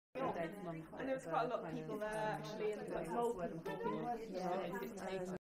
And there was quite a lot of people there actually, and like multiple people.